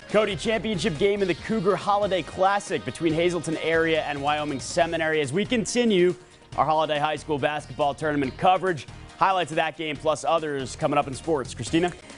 Cody, championship game in the Cougar Holiday Classic between Hazleton area and Wyoming Seminary as we continue our Holiday High School basketball tournament coverage. Highlights of that game plus others coming up in sports. Christina?